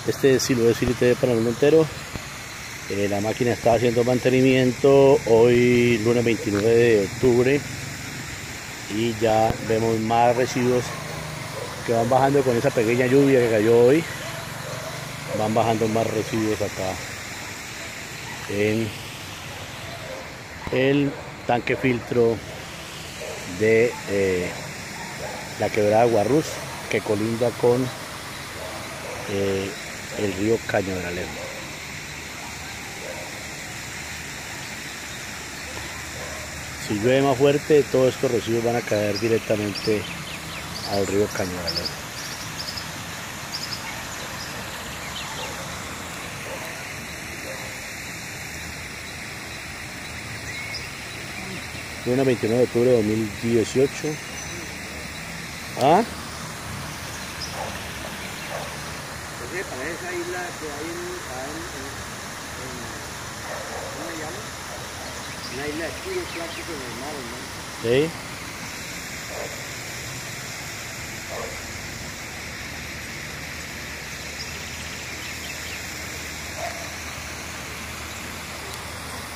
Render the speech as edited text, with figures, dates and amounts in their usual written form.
Este silo es filete para el mundo entero. La máquina está haciendo mantenimiento hoy lunes 29 de octubre y ya vemos más residuos que van bajando con esa pequeña lluvia que cayó hoy. Van bajando más residuos acá en el tanque filtro de la quebrada Guarrús, que colinda con el río Cañaveral. Si llueve más fuerte, todos estos residuos van a caer directamente al río Cañaveral. 29 de octubre de 2018. ¿Ah? Para esa isla que hay ¿cómo se llama? Una isla de puro plástico en el mar, ¿no? Sí.